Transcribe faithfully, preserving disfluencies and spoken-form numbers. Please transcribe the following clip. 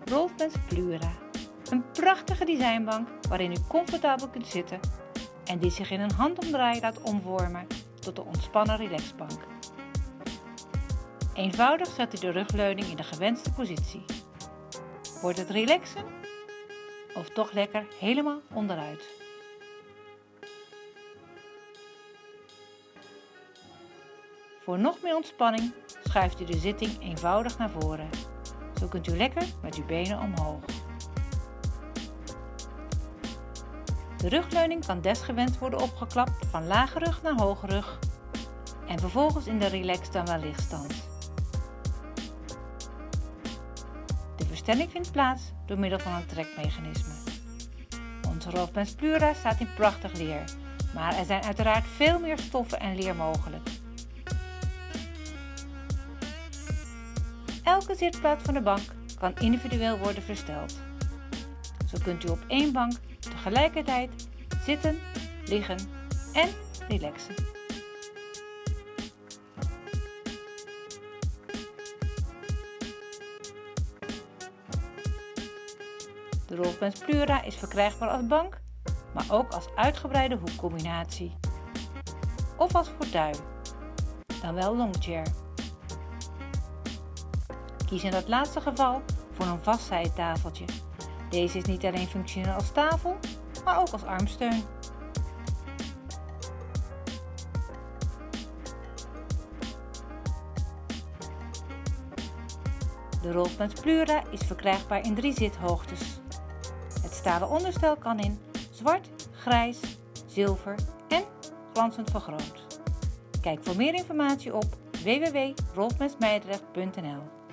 Rolfmans Plura. Een prachtige designbank waarin u comfortabel kunt zitten en die zich in een handomdraai laat omvormen tot een ontspannen relaxbank. Eenvoudig zet u de rugleuning in de gewenste positie. Wordt het relaxen of toch lekker helemaal onderuit? Voor nog meer ontspanning schuift u de zitting eenvoudig naar voren. Zo kunt u lekker met uw benen omhoog. De rugleuning kan desgewenst worden opgeklapt van lage rug naar hoge rug en vervolgens in de relax dan wel lichtstand. De verstelling vindt plaats door middel van een trekmechanisme. Onze Rolfmans Plura staat in prachtig leer, maar er zijn uiteraard veel meer stoffen en leer mogelijk. Elke zitplaats van de bank kan individueel worden versteld. Zo kunt u op één bank tegelijkertijd zitten, liggen en relaxen. De Rolfmans Plura is verkrijgbaar als bank, maar ook als uitgebreide hoekcombinatie. Of als fauteuil, dan wel longchair. Kies in dat laatste geval voor een vast zijtafeltje. Deze is niet alleen functioneel als tafel, maar ook als armsteun. De Rolfmans Plura is verkrijgbaar in drie zithoogtes. Het stalen onderstel kan in zwart, grijs, zilver en glanzend vergroot. Kijk voor meer informatie op w w w punt rolfmans meidrecht punt n l.